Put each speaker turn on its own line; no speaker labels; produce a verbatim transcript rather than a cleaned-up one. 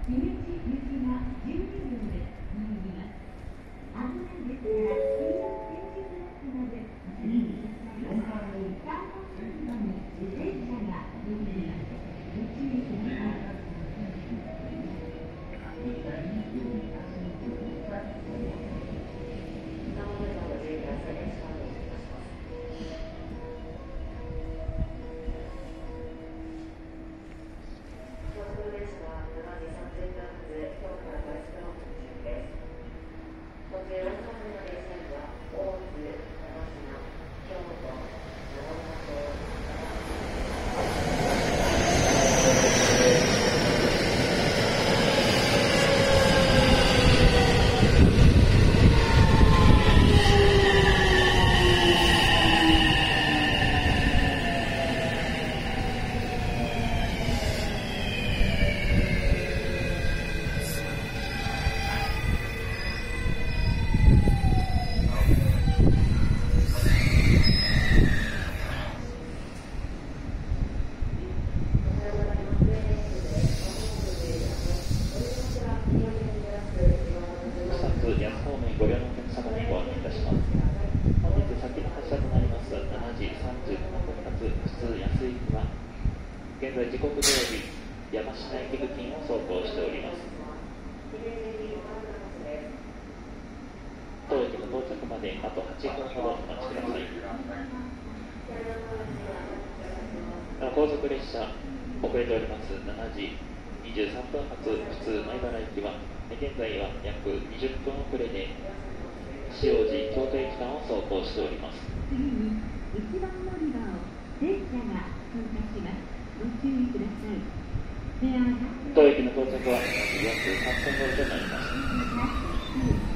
後続列車遅れておりますしちじにじゅうさんぷん発普通米原行きは現在は約にじゅっぷん遅れで塩路京都駅間を走行しております。
次にいちばん乗り場を電車が通過します。ご注意ください。
当駅の到着はよんじよんぷんさんぷん頃となります。